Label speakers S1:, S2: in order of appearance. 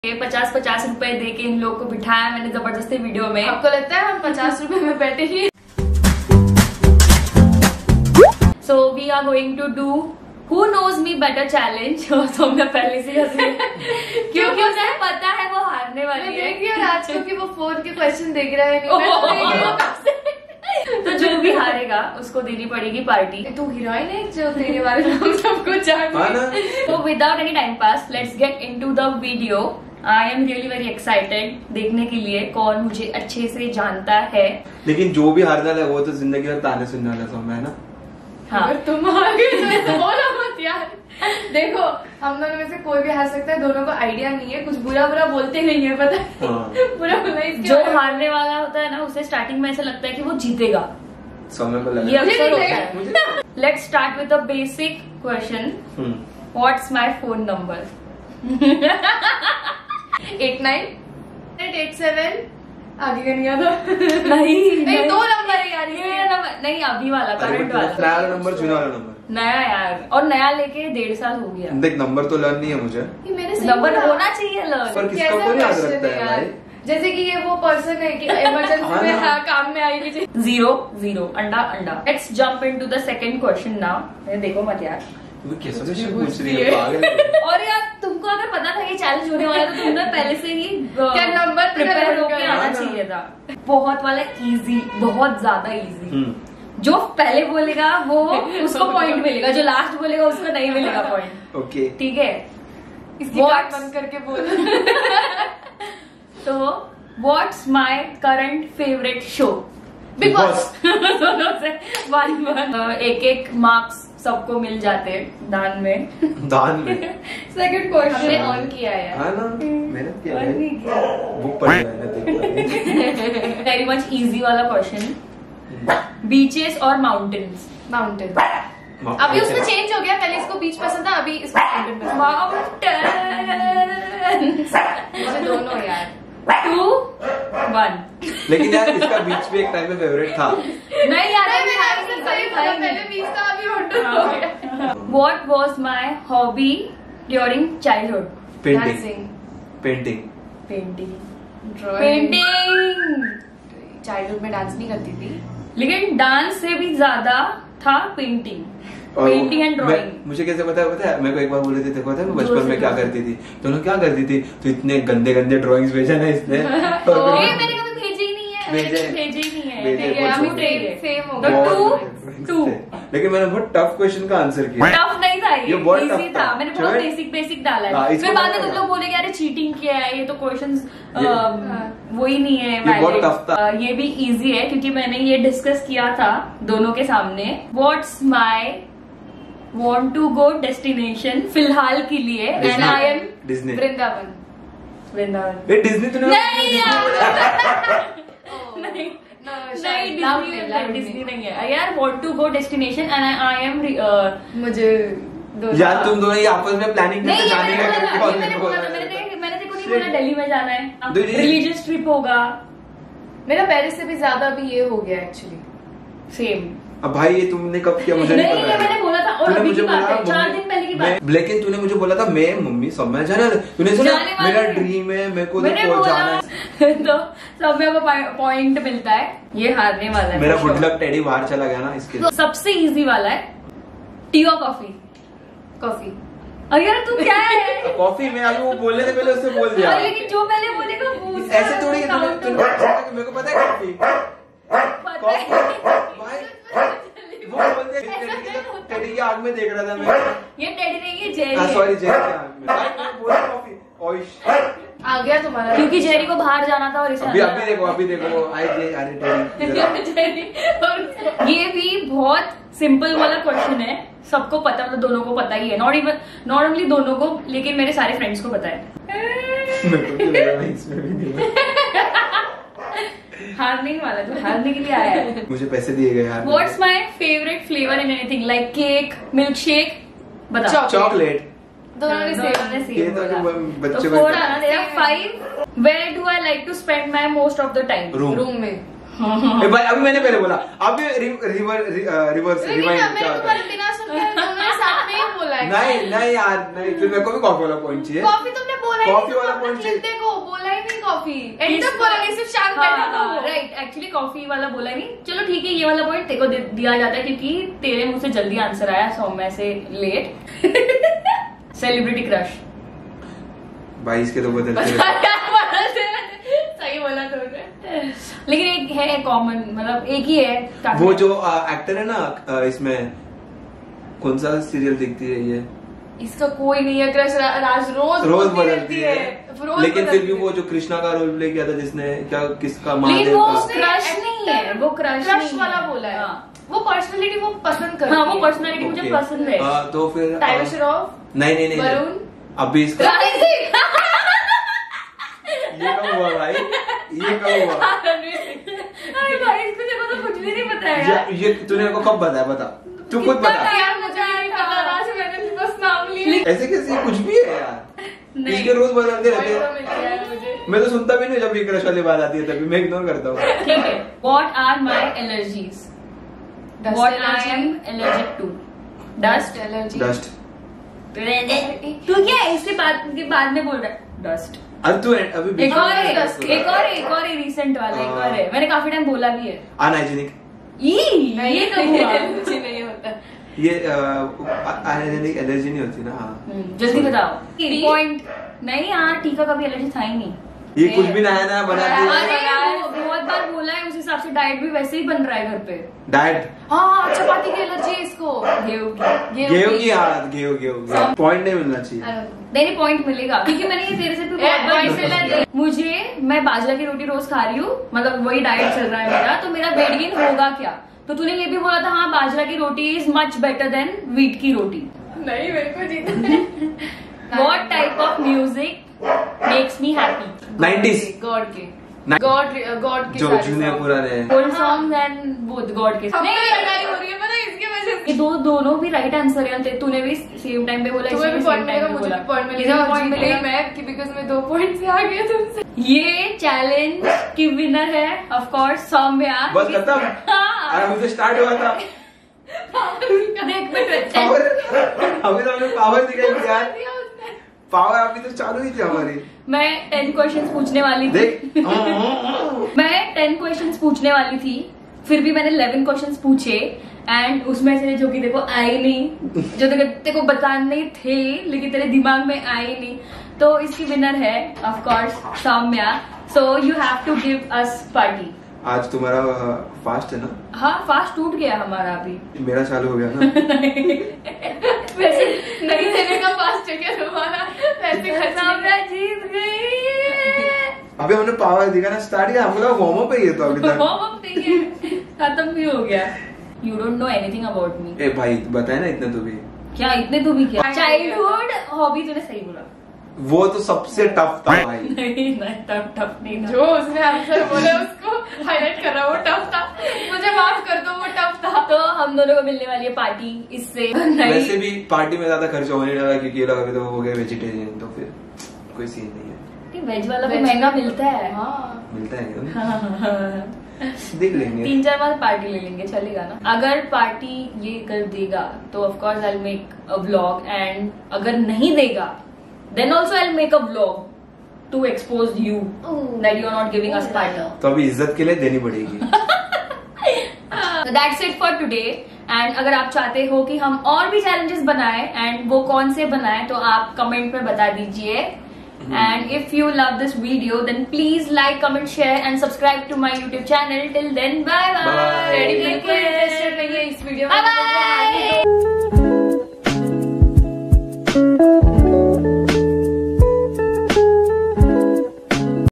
S1: 50-50 रुपए दे के इन लोग को बिठाया मैंने जबरदस्ती वीडियो में।
S2: आपको लगता है हम 50 रुपए में बैठे ही?
S1: So we are going to do Who knows me better challenge। तो मैं पहले से क्योंकि मुझे पता है वो हारने वाली है।
S2: देखिए आज को कि वो फोन के क्वेश्चन देख रहा है
S1: तो जो भी हारेगा उसको देनी पड़ेगी पार्टी।
S2: तू हीरोइन है जो तेरे बारे में हम सबको जानते।
S1: तो without any time pass let's get into the video. I am really very excited देखने के लिए कौन मुझे अच्छे से जानता है।
S3: लेकिन जो भी हारने वाला है वो तो जिंदगी भर ताने सुनने वाला समय है ना।
S1: हाँ
S2: अगर तुम हारोगे तो बोलो मत यार। देखो हम दोनों में से कोई भी हार सकता है, दोनों को आइडिया नहीं है, कुछ बुरा बुरा बोलते नहीं है, पता है?
S3: हाँ।
S2: बुरा बुरा
S1: जो हारने वाला होता है ना उसे स्टार्टिंग में ऐसा लगता है कि वो जीतेगा।
S3: समय को
S1: ये
S3: लगा
S1: अक्सर होता है। Let's start with the basic question. What's my phone number?
S2: 8987 आगे का नहीं आता।
S1: नहीं
S2: दो नंबर है यार
S1: ये नंबर नहीं, अभी वाला करंट वाला
S3: नया नंबर चुना वाला नंबर
S1: नया यार, और नया लेके 1.5 साल हो गया।
S3: देख नंबर तो लर्न नहीं है मुझे,
S2: ये मैंने सही
S1: नंबर
S2: बोला।
S1: होना चाहिए लर्न।
S3: पर किसका को नहीं याद रखता है भाई।
S2: जैसे कि ये वो पर्सन है कि इमरजेंसी में हाँ, काम में आएगी।
S1: 0 अंडा अंडा। Let's jump into the second question now. देखो मत यार
S3: कैसा क्वेश्चन पूछ रही है पागल है।
S1: और यार तुमको अगर पता था ये चैलेंज होने वाला तो तुमने पहले से ही
S2: क्या नंबर
S1: प्रिपेयर होके आना चाहिए था। बहुत वाला इजी, बहुत ज्यादा इजी। जो पहले बोलेगा वो उसको पॉइंट मिलेगा, जो लास्ट बोलेगा उसको नहीं मिलेगा पॉइंट।
S3: ओके
S1: ठीक है,
S2: इसकी बात बंद करके बोल।
S1: तो what's my current favourite show?
S2: Bigg Boss.
S1: दोनों से 1-1 एक मार्क्स सबको मिल जाते दान में।
S3: दान में
S2: सेकंड क्वेश्चन हमने ऑन किया है
S3: हाँ ना, मेहनत किया है, बुक पढ़ी मैंने।
S1: वेरी मच इजी वाला क्वेश्चन। बीचेस और माउंटेन्स?
S2: माउंटेन। अभी उसमें चेंज हो गया, पहले इसको बीच पसंद था, अभी इसको माउंटेन पसंद।
S1: माउंटेन्स।
S2: मुझे दोनों यार।
S1: 2-1।
S3: लेकिन यार इसका बीच में एक टाइम में फेवरेट था।
S1: नहीं यार
S2: पहले बीच था, अभी माउंटेन हो गया।
S1: What was my hobby during childhood?
S3: Painting painting
S1: painting.
S2: Drawing.
S1: Painting.
S2: Childhood में डांस नहीं करती थी,
S1: लेकिन डांस से भी ज्यादा था पेंटिंग। Painting and drawing.
S3: मुझे कैसे पता है मेरे को एक बार बोले थे, देखो मैं बचपन में क्या करती थी, दोनों क्या करती थी, तो इतने गंदे गंदे ड्राइंग्स भेजा ना इसने।
S1: मैंने कभी भेजे ही नहीं है,
S3: भेजे
S1: ही नहीं
S3: भेजे,
S2: सेम हो
S1: गया। 2
S3: लेकिन मैंने बहुत टफ क्वेश्चन का आंसर किया।
S1: टफ नहीं था ये
S3: बहुत
S1: इजी
S3: टफ
S1: था। मैंने बहुत बेसिक डाला है। फिर बाद में तुम लोग बोलेगे अरे चीटिंग किया है, ये तो क्वेश्चंस वो ही नहीं है।
S3: ये बहुत टफ था।
S1: ये भी इजी है क्योंकि मैंने ये डिस्कस किया था दोनों के सामने। What's my want to go destination फिलहाल के लिए? And I am
S3: Disney.
S2: Vrindavan.
S3: ये डिज्नी तूने
S1: नहीं
S2: नहीं
S1: डिज्नी नहीं है यार। Want to go destination and I am
S2: मुझे
S3: यार तुम दोनों ये आपस में प्लानिंग करके जाने का
S1: मैंने देखो नहीं बोला दिल्ली में जाना है, रिलीजियस ट्रिप होगा।
S2: मेरा पेरिस से भी ज्यादा अभी ये हो गया एक्चुअली।
S1: सेम।
S3: अब भाई ये तुमने कब किया मुझे नहीं पता।
S1: मैंने बोला था और अभी की बात है, 4 दिन पहले की बात।
S3: लेकिन तूने मुझे बोला था मैं मम्मी सब में जाना, तूने सुना मेरा ड्रीम है, मेरे को जाना है।
S1: तो सब में पॉइंट मिलता है। ये हारने वाला है।
S3: मेरा गुड लक टेडी बाहर चला गया ना इसके।
S1: तो सबसे इजी वाला है, टी और कॉफी?
S2: कॉफी।
S1: अगर तू क्या है
S3: कॉफी में अभी वो बोलने से पहले उससे बोल दिया।
S1: लेकिन जो पहले बोलेगा वो
S3: ऐसे थोड़ी मेरे को पता है कॉफी वो बोलते टेडी की आग में देख रहा था मैं।
S1: ये टेडी नहीं है, जेरी है।
S3: सॉरी जेरी की आग में बोला कॉफी।
S2: आ गया तुम्हारा,
S1: क्योंकि जेरी को बाहर जाना था और इसे
S3: अभी देखो आई जे अरे टेडी।
S1: ये भी बहुत सिंपल वाला क्वेश्चन है, सबको पता, मतलब दोनों को पता ही है। नॉट ओनली दोनों को, लेकिन मेरे सारे फ्रेंड्स को पता है।
S3: इसमें भी नहीं
S1: हारने वाला, तो हारने के लिए आया है।
S3: मुझे पैसे दिए गए यार।
S1: What's my favourite flavour in anything like cake, milk shake? बता।
S3: चॉकलेट।
S2: दोनों ने सेम
S3: बोला।
S1: तो 4 आना तेरा। 5 where do I like to spend my most of the time?
S2: Room में।
S3: भाई अभी मैंने पहले बोला, अभी रिवर्स रिवाइंड क्या होता है?
S2: साथ में ही बोला है।
S3: नहीं यार नहीं, मेरे को भी कॉफी वाला पॉइंट चाहिए।
S2: कॉफी तुमने बोला ही
S3: कॉफी
S2: नहीं,
S3: वाला
S2: अपना
S3: point
S2: clip देखो, बोला ही नहीं कॉफी, एंड तक बोला नहीं, सिर्फ शांत बैठा था वो।
S1: राइट, एक्चुअली कॉफी वाला बोला नहीं। चलो ठीक है, ये वाला पॉइंट तेरे को दिया जाता है क्योंकि तेरे मुंह से जल्दी आंसर आया, सौम्या से लेट। Celebrity crush.
S3: भाई इसके तो बदलते
S2: सही बोला तुमने।
S1: लेकिन एक है कॉमन, मतलब एक ही है काफी।
S3: वो जो एक्टर है ना इसमें, कौन सा सीरियल देखती है ये?
S2: इसका कोई नहीं है क्रश, राज रोज
S3: रोज
S2: बोलती
S3: बदलती है,
S2: रोज
S3: लेकिन
S2: बदलती
S3: फिर भी
S2: है।
S3: वो जो कृष्णा का रोल प्ले किया था जिसने, क्या किसका
S1: लेकिन
S3: महादेव
S1: वो
S3: का?
S1: क्रश नहीं है, वो क्रश
S2: क्रश वाला बोला है।
S1: हाँ।
S2: वो पर्सनालिटी वो पसंद करती
S1: हाँ, वो
S2: है।
S1: पर्सनालिटी मुझे
S3: Okay.
S1: पसंद है।
S3: तो फिर
S2: टाइगर श्रॉफ,
S3: नहीं
S2: वरुण,
S3: अभी इसका
S2: रणवीर सिंह।
S3: ये कब हुआ भाई, ये कब हुआ?
S1: अरे भाई, इसको देखो तो कुछ भी नहीं पता है यार।
S3: ये तूने को कब बताया? बता, तू खुद बता।
S2: यार मुझे नहीं पता, राज मैंने बस नाम लिया।
S3: ऐसे कैसे कुछ भी है यार,
S1: नहीं।
S3: इसके रोज बदलते रहते
S2: Point तो
S3: हैं।
S2: मिल गया है मुझे।
S3: मैं तो सुनता भी नहीं जब ये क्रश वाली बात आती है, तभी मैं इग्नोर करता हूँ।
S1: ठीक है, what are my allergies?
S2: Dust
S1: what
S2: allergy?
S1: I am allergic to? Dust.
S2: Allergy.
S3: Dust.
S1: तू क्या इसके बाद में बोल रहा है डस्ट?
S3: अब तू अभी
S1: एक और है,
S2: dust
S1: एक और है रिसेंट वाला, एक और है, मैंने काफी टाइम बोला भी है।
S3: अनहाइजीनिक।
S1: ये तो हुआ।
S2: एलर्जी नहीं होता।
S3: ये अनहाइजीनिक एलर्जी नहीं होती ना। हाँ,
S1: जल्दी बताओ। पॉइंट नहीं यार, टीका कभी एलर्जी था ही नहीं।
S3: ये कुछ भी नया नया बनाती है।
S1: अरे वो बहुत बार बोला है, उस हिसाब से डाइट भी वैसे ही बन रहा है घर पे।
S3: डाइट
S2: हाँ, चपाती की एलर्जी है इसको।
S1: गेहूं की।
S3: गेहूं की यार, गेहूं पॉइंट नहीं मिलना चाहिए।
S1: नहीं, पॉइंट मिलेगा क्योंकि मैंने ये तेरे से भी बहुत बार
S2: point मिला है।
S1: मैं बाजरा की रोटी रोज खा रही हूँ, मतलब वही डाइट चल रहा है मेरा, तो मेरा वेट गेन होगा क्या? तो तूने ये भी बोला था, हाँ बाजरा की रोटी is much better than wheat की रोटी।
S2: नहीं, मेरे को जीतना।
S1: What type of music makes me happy?
S3: 90s
S2: god के, गॉड के
S3: जो
S2: सारे
S3: जूनियर
S2: song।
S3: पुराने हैं।
S1: Old songs and both God के।
S2: हम पे
S1: नहीं,
S2: लड़ाई हो रही है पता है इसके वजह से।
S1: ये दोनों भी राइट आंसर है। तूने भी सेम टाइम पे बोला,
S2: तुम्हें भी
S1: इसने
S2: पॉइंट
S1: same
S2: मिलेगा,
S1: time पे
S2: मुझे
S1: बोला।
S2: भी पॉइंट
S1: इसे
S2: मिलेगा,
S1: भी point मिलेगा।
S2: मैं कि बिकॉज मैं 2 पॉइंट से आगे तुमसे।
S1: ये चैलेंज की विनर है ऑफ कोर्स सौम्या।
S3: बस खत्म।
S1: हाँ।
S3: अरे अभी तो स्टार्ट हुआ था।
S1: देख बेटा,
S3: पावर अभी तो हमने पावर दिखाई यार। पावर अभी तो चालू ही थी हमारी।
S1: मैं 10 क्वेश्चंस पूछने वाली थी।
S3: देख
S1: मैं 10 क्वेश्चंस पूछने वाली थी, फिर भी मैंने 11 क्वेश्चंस पूछे, एंड उसमें से जो कि देखो आए नहीं, जो तेरे को बताने थे लेकिन तेरे दिमाग में आए नहीं, तो इसकी विनर है of course Saumya. So you have to give us party.
S3: आज तुम्हारा फास्ट है ना?
S1: हाँ, फास्ट टूट गया हमारा अभी।
S3: मेरा चालू हो गया ना।
S2: वैसे नहीं देने का फास्ट है क्या तुम्हारा? पैसे खर्च
S1: सौम्या जीत गई।
S3: अभी हमने पावर दिखा ना, स्टार्ट किया, हमको लगा वार्म अप ही है तो अभी तक।
S1: वार्म-अप नहीं है, खत्म भी हो गया। You don't know anything about me.
S3: ए भाई बताए ना इतने तो भी।
S1: क्या इतने तू भी क्या?
S2: हाँ,
S1: चाइल्डहुड हॉबी तूने सही बोला।
S3: वो तो सबसे टफ था भाई।
S1: नहीं टफ नहीं था।
S2: जो उसने आंसर बोला उसको हाईलाइट कर रहा, वो टफ था। मुझे माफ कर दो, वो टफ था।
S1: तो हम दोनों को मिलने वाली है पार्टी इससे।
S3: वैसे भी पार्टी में ज्यादा खर्च होने लगा क्योंकि ये लोग अभी तो हो गए वेजिटेरियन, तो फिर कोई सीन नहीं है।
S1: वेज वाला भी महंगा मिलता है।
S2: हाँ,
S3: मिलता है क्या?
S1: हाँ।
S3: देख लेंगे।
S1: 3-4 बार पार्टी ले लेंगे, चलेगा ना? अगर पार्टी ये कर देगा तो of course I will make a vlog, and अगर नहीं देगा then also I'll make a vlog to expose you that you are not giving us party.
S3: तो अभी इज्जत के लिए देनी पड़ेगी।
S1: So that's it for today. And अगर आप चाहते हो कि हम और भी challenges बनाएं and वो कौन से बनाएं तो आप कमेंट में बता दीजिए. And if you love this video, then please like, comment, share and subscribe to my YouTube channel. Till then, bye bye.
S3: Bye.
S2: Daddy बिल्कुल इंटरेस्टेड नहीं है इस वीडियो में।
S1: Bye bye.